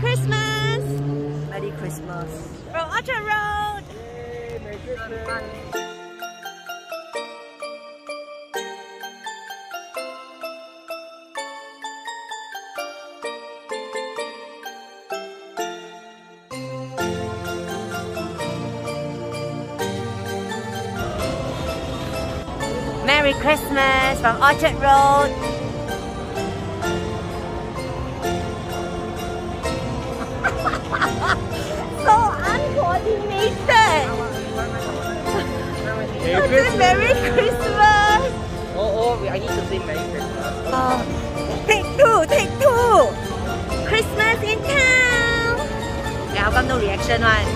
Christmas! Merry Christmas. From Orchard Road! Yay, Merry Christmas. Merry Christmas from Orchard Road! So uncoordinated! Merry Christmas! Oh, I need to sing Merry Christmas. Take two! Christmas in town! Yeah, how come no reaction one?